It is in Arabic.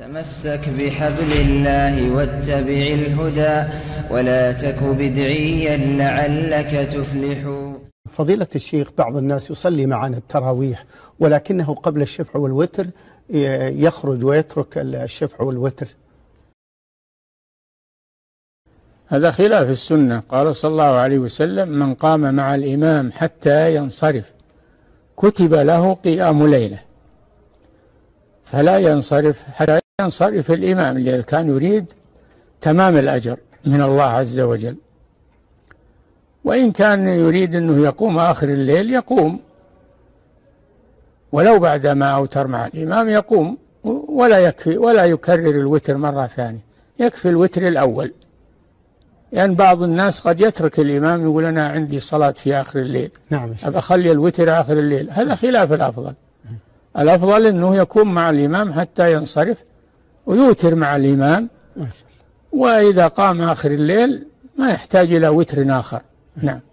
تمسك بحبل الله واتبع الهدى ولا تك بدعيا لعلك تفلح. فضيلة الشيخ، بعض الناس يصلي معنا التراويح ولكنه قبل الشفع والوتر يخرج ويترك الشفع والوتر. هذا خلاف السنة. قال صلى الله عليه وسلم: من قام مع الإمام حتى ينصرف كتب له قيام ليلة، فلا ينصرف حتى ينصرف الإمام، لأنه كان يريد تمام الأجر من الله عز وجل. وإن كان يريد أنه يقوم آخر الليل يقوم، ولو بعدما أوتر مع الإمام يقوم، ولا يكفي ولا يكرر الوتر مرة ثانية، يكفي الوتر الأول. يعني بعض الناس قد يترك الإمام يقول: أنا عندي صلاة في آخر الليل، نعم، أبقى أخلي الوتر آخر الليل. هذا خلاف الأفضل. الأفضل أنه يكون مع الإمام حتى ينصرف ويوتر مع الإمام، وإذا قام آخر الليل ما يحتاج إلى وتر آخر. نعم.